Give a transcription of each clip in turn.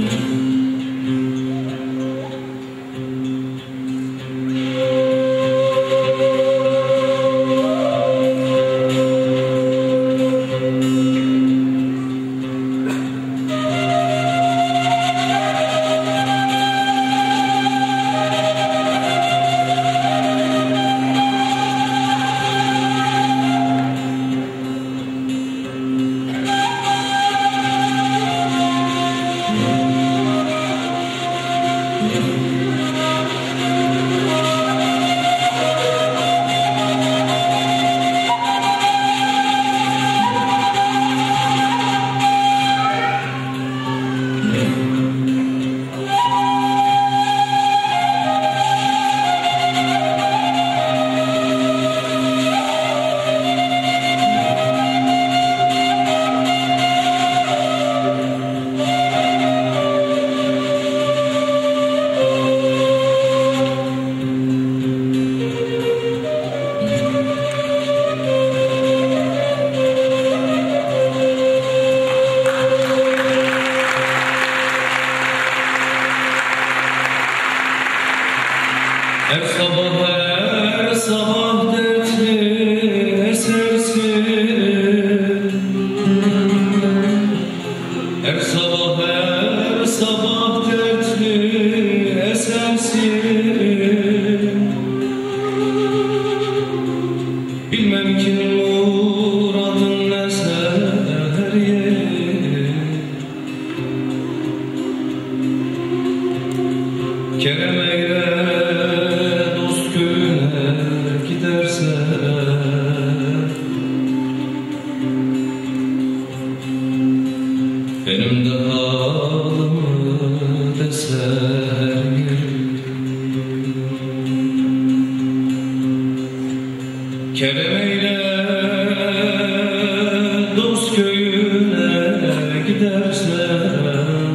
Her sabah dertli esersin. Her sabah dertli esersin. Bilmem ki muradın ne seher yeri. Kerem eyle benim de halımı deser Kerem eyle dost köyüne gidersen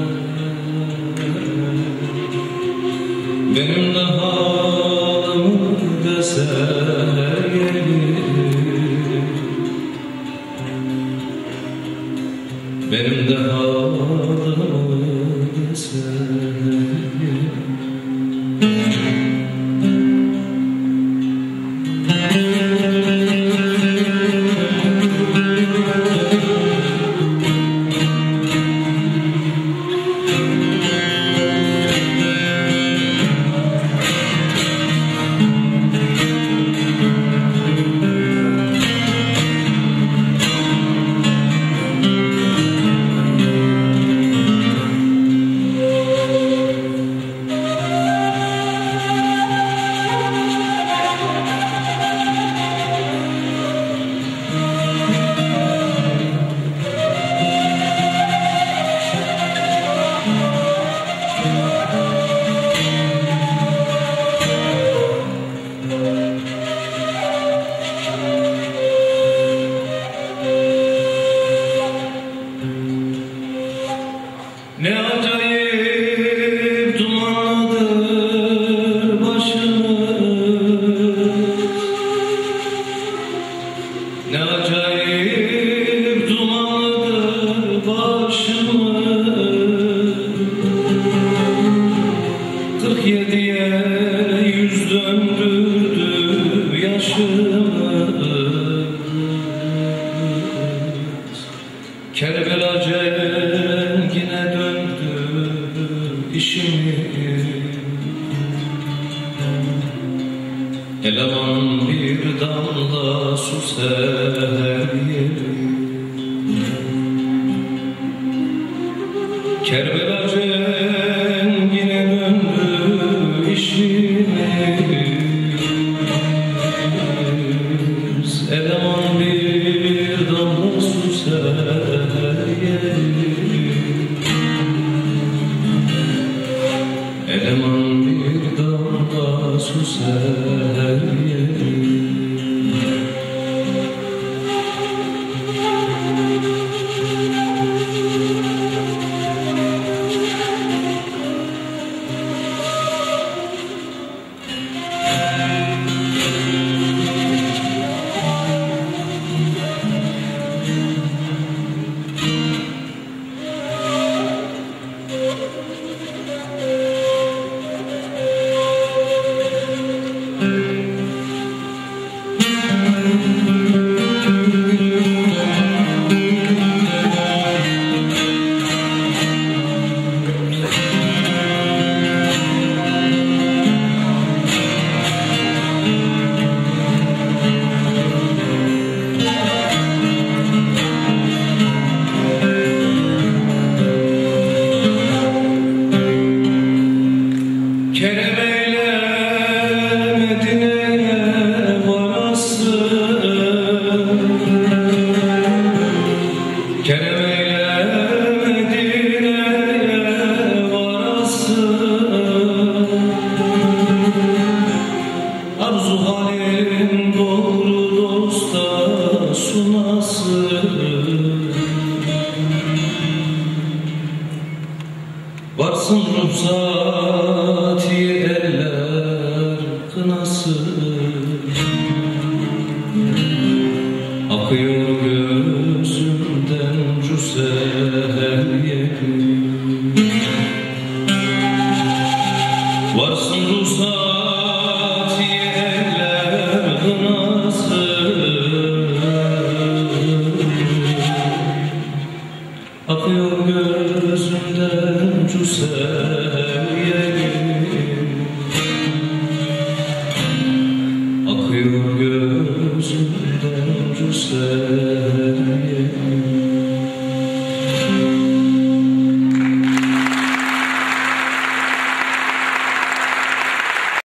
benim de halımı deser benim de halımı deser. Ne acayip dumanlıdır başımız, ne acayip dumanlıdır başımız. 47'ye 100 döndürdü yaşımız. Kerbela cengine döndü işimiz. Eleman bir damla su seher yeri. Kerbela cengine döndü işimiz. Eleman bir damla su seher yeri. Eleman bir damla su seher yeri. Varsın ruhsati eller kınası, akıyor gözümden cüser yedi. Varsın ruhsati eller kınası, akıyor gözümden cüser yerim, akıyor gözümden cüser